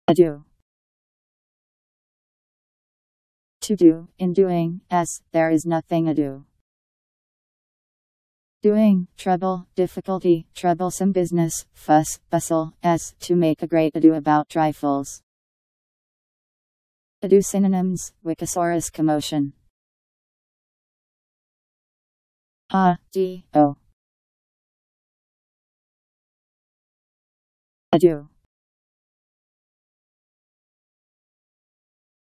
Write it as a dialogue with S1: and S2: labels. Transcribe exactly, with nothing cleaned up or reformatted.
S1: Ado. To do, in doing, s, there is nothing ado. Doing, trouble, difficulty, troublesome business, fuss, bustle, s, to make a great ado about trifles. Ado synonyms, Wikisaurus commotion. A, D, O. Ado.